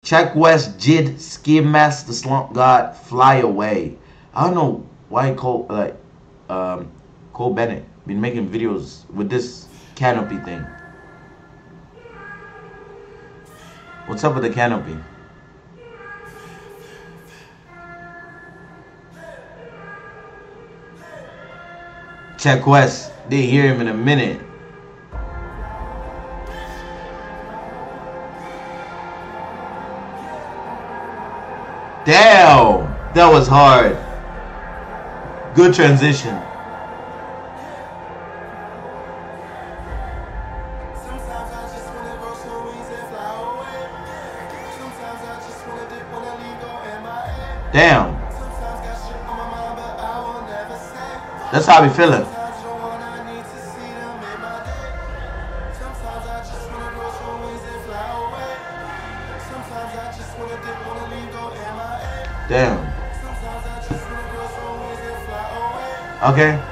Check West, Jid, Ski Mask, the Slump God, Fly Away. I don't know why Cole Bennett been making videos with this canopy thing. What's up with the canopy? Check West. They hear him in a minute. Damn, that was hard. Good transition. Damn. That's how I be feeling. Damn. Okay.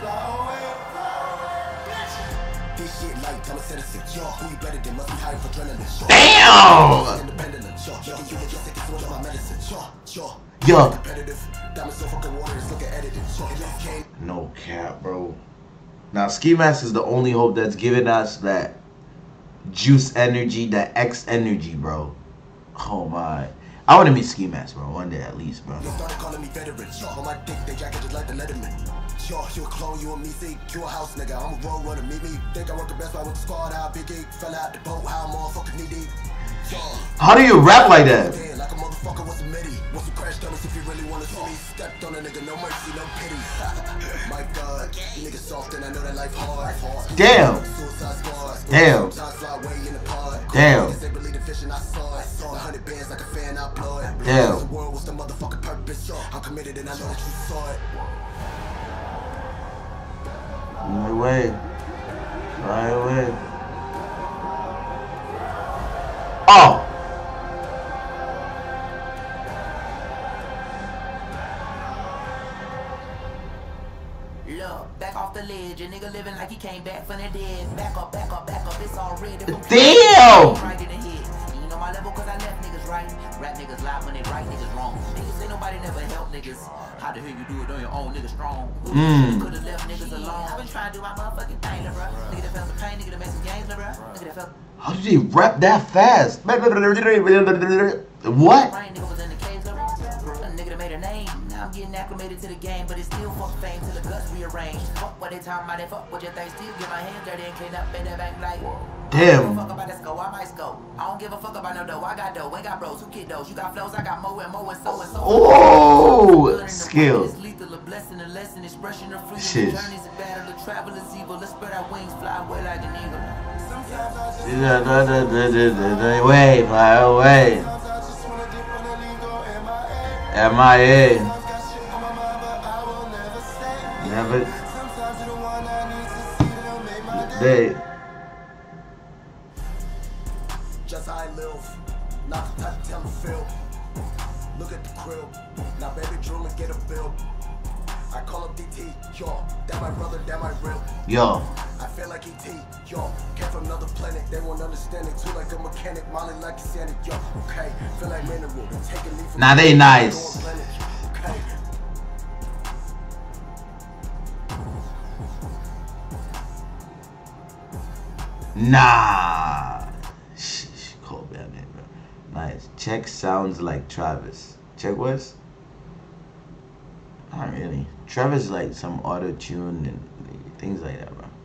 Damn. Yo. No cap, bro. Now, Ski Mask is the only hope that's giving us that juice energy, that X energy, bro. Oh my. I want to meet Ski Mask, bro. One day at least, bro. They started calling me veteran. On my dick, they jacket just like the Letterman. You a clone, you a me, see, you a house nigga. I'm a road runner, meet me. Think I work the best, I with the squad, how big geek. Fell out the boat, how motherfucking knee deep. How do you rap like that? Like a motherfucker, what's a midi? What's a crash dummies if you really wanna see me? Stepped on a nigga, no mercy, no pity. My God, you niggas soft and I know that life hard. Damn. Damn. Damn. Damn. The world was the motherfucking purpose. I'm committed and I know that you saw it. Right away. Right away. Oh. Look, back off the ledge. A nigga living like he came back from the dead. Back up, back up, back up. It's all red. Damn. Right in the head. You know my level cause I left niggas right. Rap niggas lie when they right niggas wrong. Niggas ain't nobody never help niggas. How the hell you do it on your own, niggas strong. Could've left niggas alone. I've been trying to do my motherfucking thing, bro. Nigga that felt some pain, nigga that made some games, bro. Nigga that felt. How did he rap that fast? What? Nigga was in the caves, a nigga that made a name. Now I'm getting acclimated to the game, but it's still fuck fame till the guts rearrange. Fuck what they talking about, they fuck what you think. Still get my hands dirty and clean up in the bank like. Damn. I don't give a fuck about that score, I might score. I don't give a fuck about no dough, I got dough. Ain't got bros, who get those? You got flows, I got more and more and so and so. Oh, skill. It's lethal, a blessing, a lesson, expression of freedom. Shit. Journeys a battle, the travel is evil. Let's spread our wings, fly away like an eagle. Wait, fly away. MIA. Never. They. Just how I live, not the type to tell the feel. Look at the crib, now baby drill and get a bill. I call him DT, yo, that my brother, that my real. Yo. I feel like ET, yo, came from another planet, they won't understand it too, like a mechanic, Molly like a Sonic, yo, okay, feel like mineral, taking me from. Now they nice. Okay. Nah. Cole Bennett, bro. Nice. Check sounds like Travis. Check West? Not really. Travis like some auto tune and things like that, bro.